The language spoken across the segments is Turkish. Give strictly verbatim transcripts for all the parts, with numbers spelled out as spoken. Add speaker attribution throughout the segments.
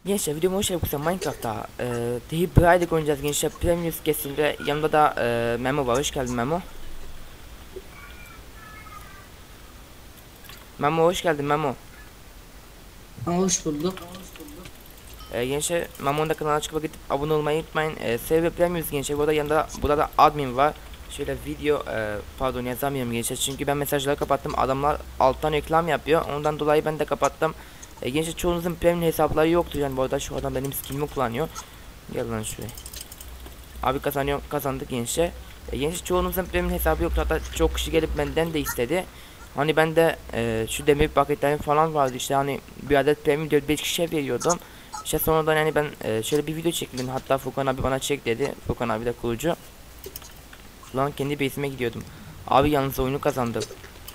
Speaker 1: Gençler videoma hoş geldiniz. Minecraft'ta e, The Bride'ı oynayacağız gençler. Premium kesimde yanımda da e, Memo var. Hoş geldin Memo. Memo hoş geldin Memo.
Speaker 2: Ha, hoş bulduk.
Speaker 1: E, gençler Memo'nun da kanalına çıkıp gidip abone olmayı unutmayın. E, Server Premium gençler. Burada yanında burada da admin var. Şöyle video e, pardon yazamıyorum gençler. Çünkü ben mesajları kapattım. Adamlar alttan reklam yapıyor. Ondan dolayı ben de kapattım. E, gençler çoğunuzun premium hesapları yoktur yani. Bu arada şu adam benim skinimi kullanıyor. Gel lan şuraya. Abi kazanıyor, kazandık gençler. E, gençler çoğunuzun premium hesabı yoktu, hatta çok kişi gelip benden de istedi. Hani ben de e, şu demir paketlerim falan vardı işte, hani bir adet premium dört beş kişiye veriyordum. İşte sonradan yani ben e, şöyle bir video çektim, hatta Furkan abi bana çek dedi. Furkan abi de kurucu. Lan kendi base'ime gidiyordum. Abi yalnız oyunu kazandık.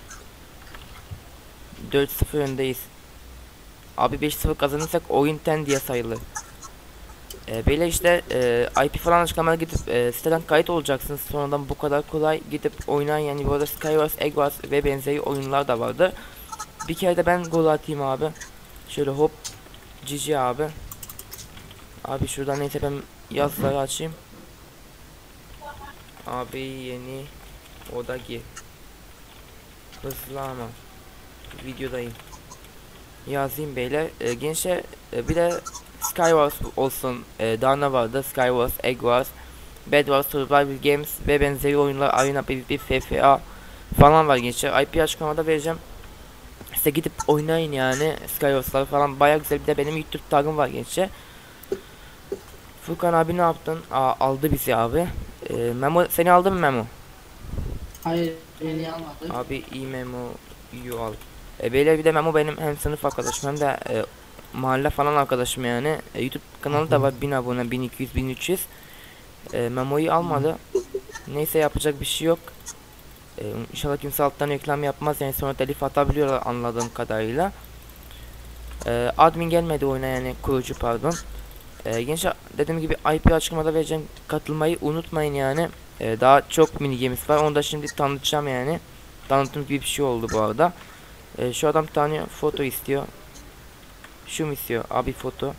Speaker 1: dört sıfır öndeyiz. Abi beş sıfır kazanırsak oyun ten diye sayılır. E, böyle işte e, I P falan açıklamaya gidip e, siteden kayıt olacaksınız. Sonradan bu kadar kolay gidip oynayan, yani bu arada Skywars, Eggwars ve benzeri oyunlar da vardı. Bir kere de ben gol atayım abi. Şöyle hop, cici abi. Abi şuradan neyse ben yazıları açayım. Abi yeni oda gir. Hızlı ama videodayım. Yazayım beyler. E, gençler e, bir de Skywars olsun. E, daha ne vardı? Skywars, Eggwars, Bedwars, Survival Games ve benzeri oyunlar, Arena, PvP, F F A falan var gençler. I P açıklamada vereceğim. Size gidip oynayın yani. Skywars'lar falan baya güzel. Bir de benim YouTube tagım var gençler. Furkan abi ne yaptın? Aa, aldı bizi abi. E, Memo seni aldı mı Memo?
Speaker 2: Hayır, beni almadı.
Speaker 1: Abi iyi Memo you al. E, beyler bir de Memo benim hem sınıf arkadaşım hem de e, mahalle falan arkadaşım yani. E, YouTube kanalı da var, bin abone, bin iki yüz, bin üç yüz. E, Memo'yu almadı. Neyse yapacak bir şey yok. E, inşallah kimse alttan reklam yapmaz yani, sonra telif atabiliyorlar anladığım kadarıyla. E, admin gelmedi oyuna, yani kurucu pardon. E, gençler dediğim gibi I P açıklamada vereceğim, katılmayı unutmayın yani. E, daha çok mini games var, onu da şimdi tanıtacağım yani. Tanıtım gibi bir şey oldu bu arada. E, şu adam bir tane foto istiyor. Şu mu istiyor? Abi foto.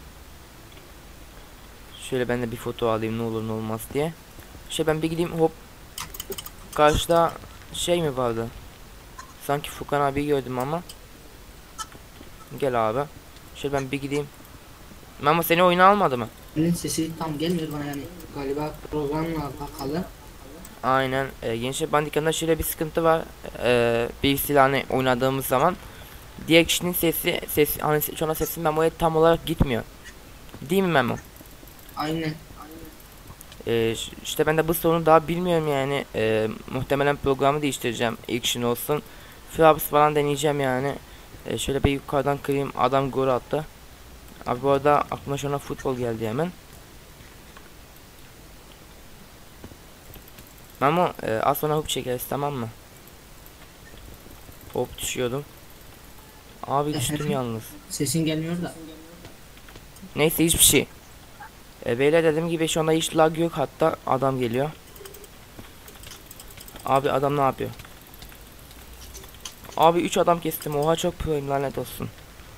Speaker 1: Şöyle ben de bir foto alayım ne olur ne olmaz diye. Şey ben bir gideyim hop. Karşıda şey mi vardı? Sanki Furkan abi gördüm ama. Gel abi. Şöyle ben bir gideyim. Mama seni oyuna almadı mı?
Speaker 2: Senin sesi tam gelmiyor bana yani. Galiba programla alakalı.
Speaker 1: Aynen. E, Gençler Bandicam'da şöyle bir sıkıntı var. E, bir silahını oynadığımız zaman diğer kişinin sesi sesi hani şu anda sesim Memo'ya tam olarak gitmiyor. Değil mi Memo?
Speaker 2: Aynen.
Speaker 1: Ee, işte ben de bu sorunu daha bilmiyorum yani. Ee, muhtemelen programı değiştireceğim. Action olsun. Fraps falan deneyeceğim yani. Ee, şöyle bir yukarıdan kırayım. Adam gol attı. Abi bu arada aklıma şu anda futbol geldi hemen. Ama e, az sonra hop çekeriz, tamam mı? Hop düşüyordum. Abi düştüm yalnız.
Speaker 2: Sesin gelmiyor da.
Speaker 1: Neyse hiçbir şey. E, beyler dediğim gibi şu anda hiç lag yok, hatta adam geliyor. Abi adam ne yapıyor? Abi üç adam kestim. Oha çok proyum, lanet olsun.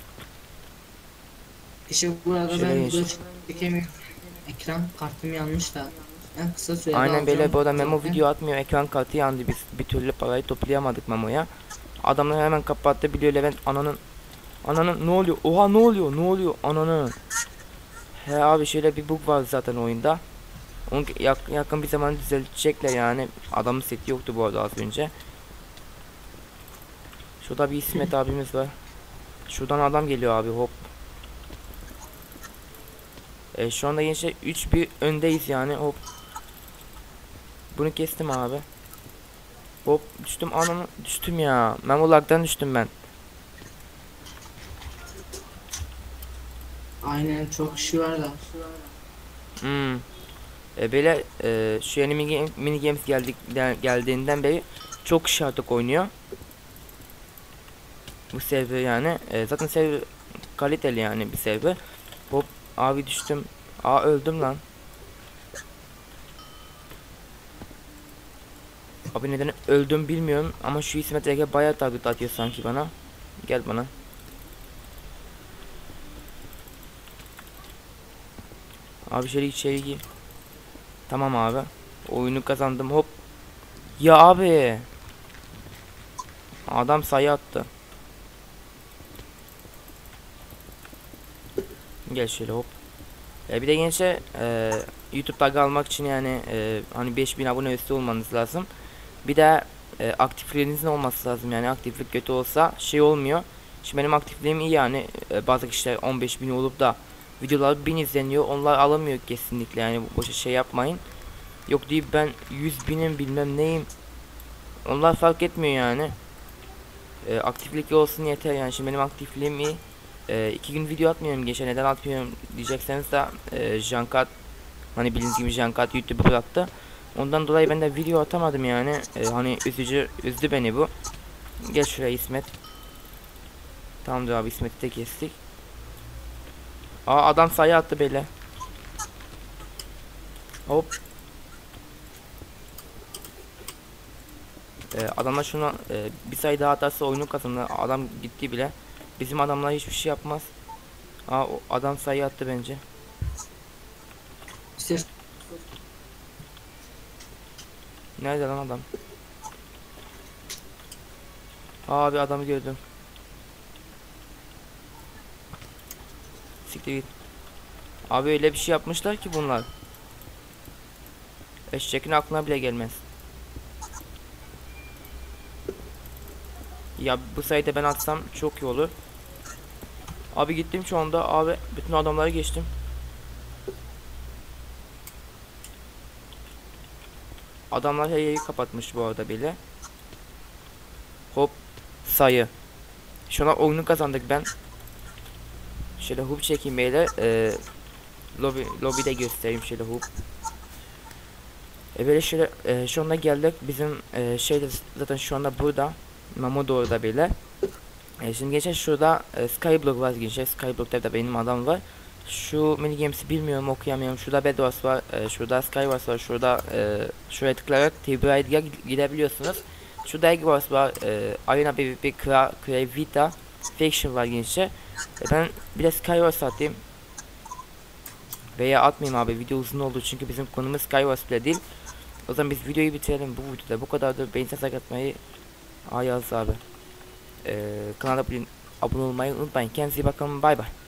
Speaker 2: İşte bu arada
Speaker 1: Şöyle
Speaker 2: ben
Speaker 1: geç.
Speaker 2: video çekemiyorum. Ekran kartım yanmış da. En kısa sürede
Speaker 1: Aynen böyle,
Speaker 2: alacağım
Speaker 1: bu arada Memo
Speaker 2: zaten.
Speaker 1: video atmıyor, ekran kartı yandı, biz bir türlü parayı toplayamadık Memo'ya. Adamlar hemen kapattı, biliyor Levent, ananın ananın ne oluyor, oha ne oluyor ne oluyor ananın. He abi şöyle bir bug var zaten oyunda. Onu yak, yakın bir zaman düzelecekler yani. Adamın seti yoktu bu arada az önce. Şurada bir İsmet abimiz var. Şuradan adam geliyor abi, hop. E, şu anda gençler üç bir öndeyiz yani, hop. Bunu kestim abi. Hop düştüm, ananı düştüm ya. Memo lag'dan düştüm ben.
Speaker 2: Aynen, çok kişi var da.
Speaker 1: Hmm. E, böyle e, şu yeni mini, game- mini games geldik geldiğinden beri çok kişi artık oynuyor. Bu server yani. E, zaten server kaliteli yani bir server. Hop abi düştüm. Aa öldüm lan. Abi neden öldüm bilmiyorum ama şu İsmet Ege bayağı target atıyor sanki bana. Gel bana. Abi şöyle içeri gir. Tamam abi. Oyunu kazandım hop. Ya abi. Adam sayı attı. Gel şöyle hop. E bir de gençler e, YouTube'da almak için yani e, hani beş bin abone üstü olmanız lazım. Bir de e, aktifliğinizin olması lazım, yani aktiflik kötü olsa şey olmuyor. Şimdi benim aktifliğim iyi yani e, bazı kişiler on beş bin olup da videolar bin izleniyor, onlar alamıyor kesinlikle, yani boşa şey yapmayın. Yok deyip ben yüz binim bilmem neyim, onlar fark etmiyor yani. E, aktiflik olsun yeter yani. Şimdi benim aktifliğim iyi. E, iki gün video atmıyorum gençler, neden atmıyorum diyecekseniz de e, Jankat, hani bildiğiniz gibi Jankat YouTube'u bıraktı. Ondan dolayı ben de video atamadım yani. E, hani üzücü, üzdü beni bu. Gel şuraya İsmet. Tamamdır abi, İsmet'i de kestik. Aa adam sayı attı böyle. Hop. E, adamlar şuna e, bir sayı daha atarsa oyunu kazanır. Adam gitti bile. Bizim adamlar hiçbir şey yapmaz. Aa o adam sayı attı bence.
Speaker 2: İşte
Speaker 1: Nerede lan adam? Abi adamı gördüm. Siktir git. Abi öyle bir şey yapmışlar ki bunlar. Eşeğin aklına bile gelmez. Ya bu sayede ben atsam çok iyi olur. Abi gittim şu anda abi, bütün adamları geçtim. Adamlar her yeri kapatmış bu arada bile. Hop sayı. Şuna oyunu kazandık ben. Şöyle hoop çekeyim beyler. Ee, lobby, lobby'de göstereyim şöyle hoop. E böyle şöyle e, şu anda geldik. Bizim e, şey de zaten şu anda burada. Mamodo orada bile. E, şimdi geçen şurada e, Skyblock var gençler. Skyblock'ta da benim adam var. Şu mini games'i bilmiyorum, okuyamıyorum. Şurada Bedwars var. E, şurada Skywars var. Şurada e, şuraya tıklayarak T B I'ye gidebiliyorsunuz. Şurada Eggwars var. E, Arena B B P, Kra, Kra Vita, Faction var gençler. E, ben bir de Skywars atayım. Veya atmayayım abi, video uzun oldu çünkü bizim konumuz Skywars bile değil. O zaman biz videoyu bitirelim bu videoda. Bu kadardır. Beğeni sak atmayı ayaz abi. Ee, kanala abone olmayı unutmayın. Kendinize iyi bakın. Bay bay.